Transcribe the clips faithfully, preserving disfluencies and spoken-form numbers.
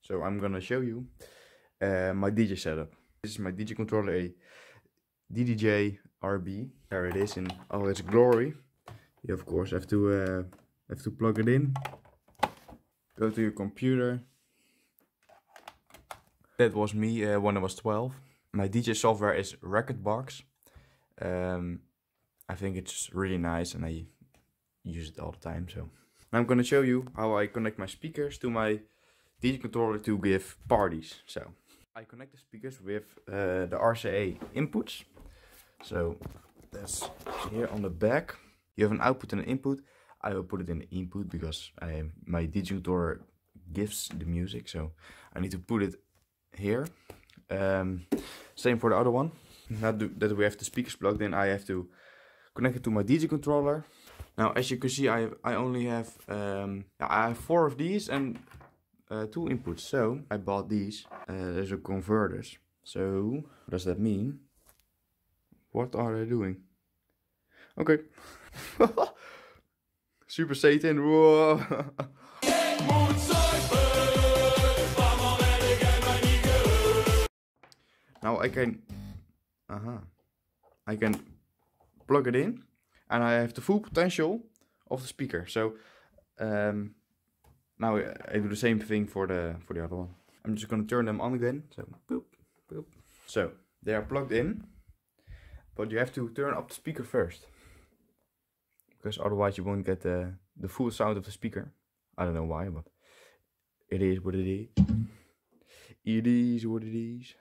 So I'm gonna show you uh, my D J setup. This is my D J controller, a D D J R B. There it is in all its glory. You of course have to uh, have to plug it in. Go to your computer. That was me uh, when I was twelve. My D J software is Partybox. Um, I think it's really nice and I use it all the time. So I'm gonna show you how I connect my speakers to my D J controller to give parties. So I connect the speakers with uh, the R C A inputs. So that's here on the back. You have an output and an input. I will put it in the input because I, my D J controller gives the music. So I need to put it here. Um, same for the other one. Now that we have the speakers plugged in, I have to connect it to my D J controller. Now, as you can see, I have, I only have um, I have four of these and uh, two inputs. So I bought these. Uh, there's a converters. So what does that mean? What are they doing? Okay. Super Satan. Whoa. Now I can, uh-huh, I can plug it in, and I have the full potential of the speaker. So um, now I do the same thing for the for the other one. I'm just gonna turn them on again. So boop, boop. So they are plugged in, but you have to turn up the speaker first, because otherwise you won't get the the full sound of the speaker. I don't know why, but it is what it is. It is what it is.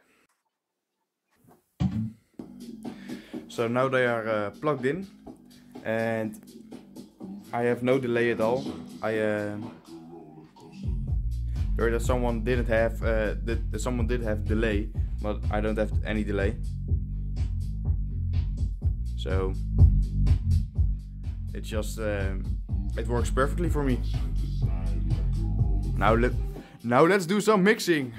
So now they are uh, plugged in, and I have no delay at all. I uh, heard that someone didn't have uh, that, that someone did have delay, but I don't have any delay. So it just um, it works perfectly for me. Now let now let's do some mixing.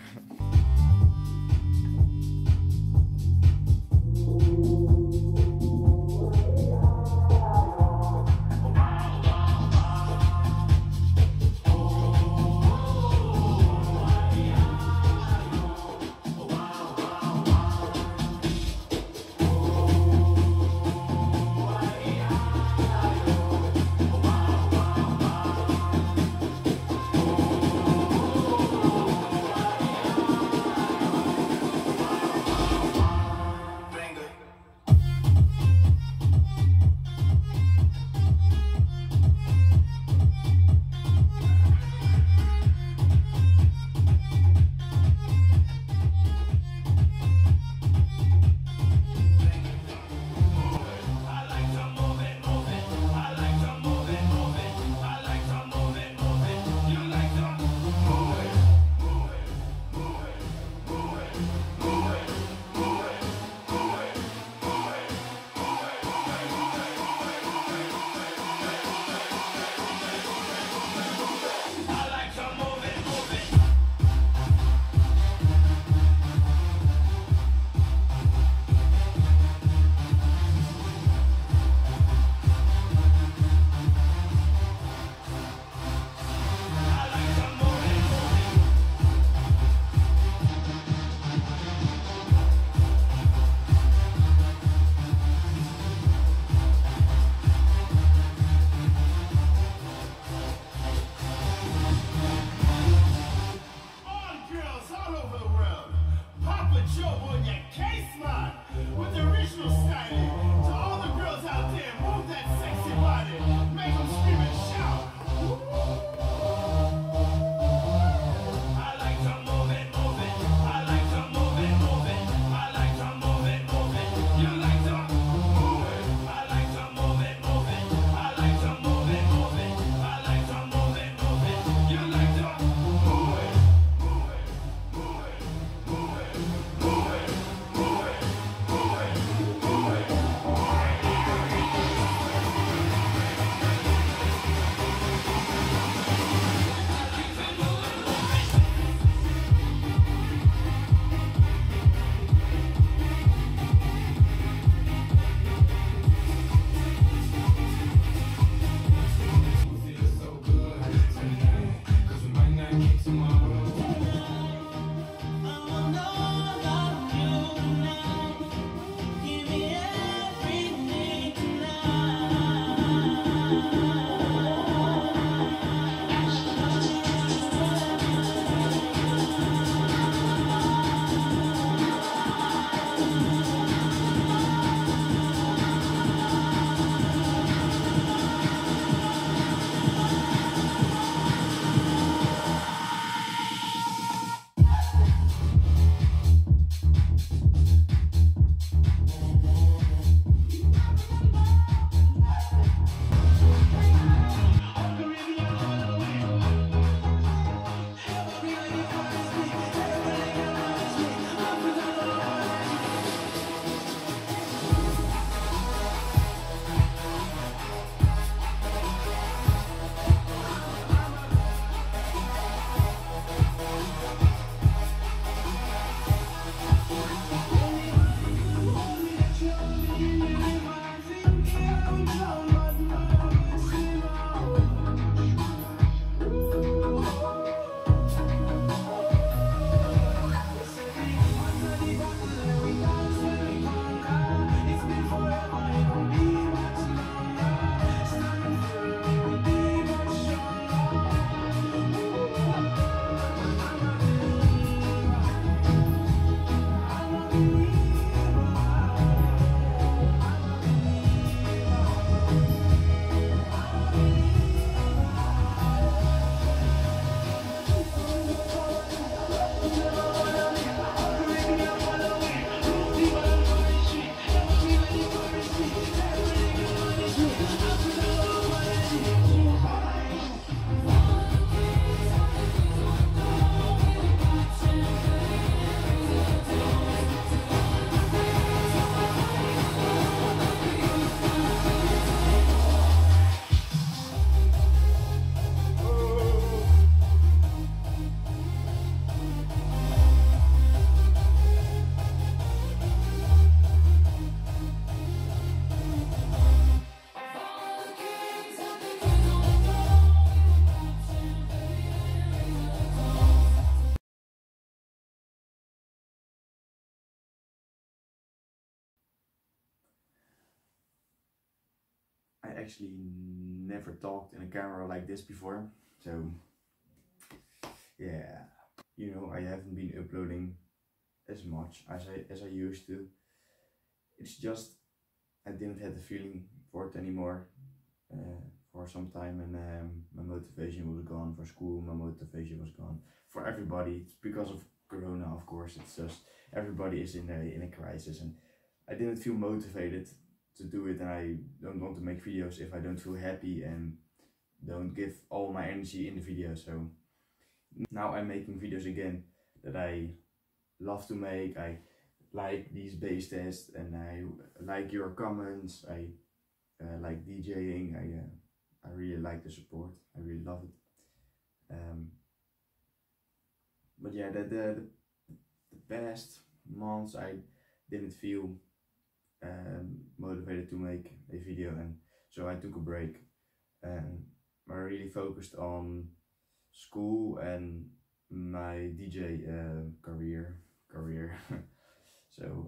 actually never talked in a camera like this before. So yeah, you know, I haven't been uploading as much as I as I used to. It's just I didn't have the feeling for it anymore uh, for some time, and um, my motivation was gone for school. My motivation was gone for everybody. It's because of Corona, of course. It's just everybody is in a in a crisis, and I didn't feel motivated to do it, and I don't want to make videos if I don't feel happy and don't give all my energy in the video. So now I'm making videos again that I love to make. I like these bass tests, and I like your comments. I uh, like DJing. I uh, I really like the support. I really love it. Um, but yeah, the, the the past months I didn't feel um, motivated to make a video, and so I took a break, and I really focused on school and my D J uh, career career so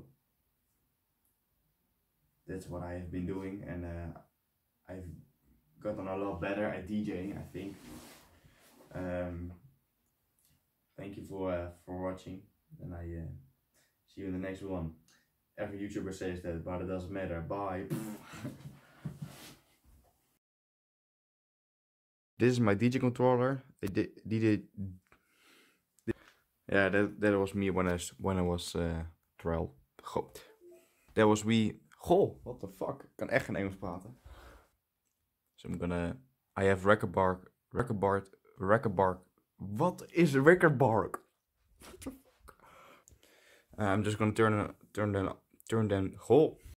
that's what I have been doing, and uh, I've gotten a lot better at DJing, I think. Um, thank you for uh, for watching, and I uh, see you in the next one. Every YouTuber says that, but it doesn't matter. Bye. This is my D J controller. I did D J. Yeah, that that was me when I was when I was uh, twelve. Goh. That was we. Goh, what the fuck? Ik kan echt geen Engels praten. So I'm gonna. I have record bar, record bar, record bar. What is a record bar? What the fuck? Uh, I'm just gonna turn turn them turn them. Goh.